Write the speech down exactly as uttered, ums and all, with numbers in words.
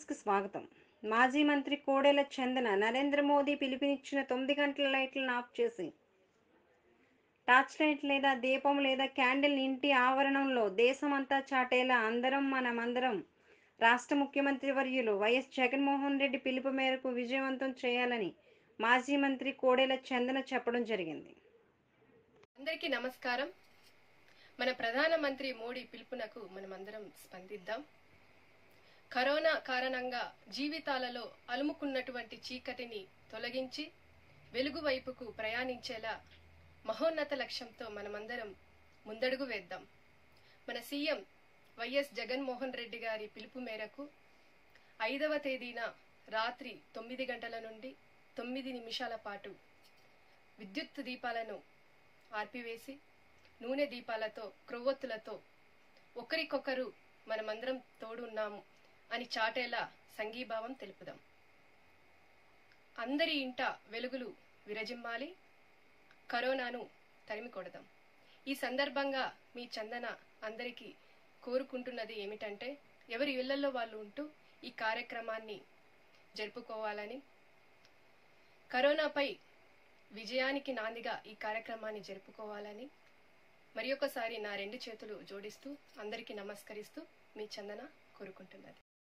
న్యూస్కి స్వాగతం. మాజీ మంత్రి కోడెల చందన నరేంద్ర మోదీ పిలుపునిచ్చిన తొమ్మిది గంటల లైట్లను ఆఫ్ చేసి టార్చ్ లైట్ లేదా దీపం లేదా క్యాండిల్ ఇంటి ఆవరణంలో దేశమంతా చాటేలా అందరం మనమందరం రాష్ట్ర ముఖ్యమంత్రి వర్యులు వైఎస్ జగన్మోహన్ రెడ్డి పిలుపు మేరకు విజయవంతం చేయాలని మాజీ మంత్రి కోడెల చందన చెప్పడం జరిగింది. అందరికీ నమస్కారం. మన ప్రధానమంత్రి మోడీ పిలుపునకు మనమందరం స్పందిద్దాం. కరోనా కారణంగా జీవితాలలో అలుముకున్నటువంటి చీకటిని తొలగించి వెలుగు వైపుకు ప్రయాణించేలా మహోన్నత లక్ష్యంతో మనమందరం ముందడుగు వేద్దాం. మన సీఎం వైఎస్ జగన్మోహన్ రెడ్డి గారి పిలుపు మేరకు ఐదవ తేదీన రాత్రి తొమ్మిది గంటల నుండి తొమ్మిది నిమిషాల పాటు విద్యుత్ దీపాలను ఆర్పివేసి నూనె దీపాలతో క్రొవ్వొత్తులతో ఒకరికొకరు మనమందరం తోడున్నాము అని చాటేలా సంఘీభావం తెలుపుదాం. అందరి ఇంట వెలుగులు విరజిమ్మాలి, కరోనాను తరిమి కొడదాం. ఈ సందర్భంగా మీ చందన అందరికీ కోరుకుంటున్నది ఏమిటంటే, ఎవరి ఇళ్లలో వాళ్ళు ఉంటూ ఈ కార్యక్రమాన్ని జరుపుకోవాలని, కరోనాపై విజయానికి నాందిగా ఈ కార్యక్రమాన్ని జరుపుకోవాలని మరి ఒకసారి నా రెండు చేతులు జోడిస్తూ అందరికీ నమస్కరిస్తూ మీ చందన కోరుకుంటున్నది.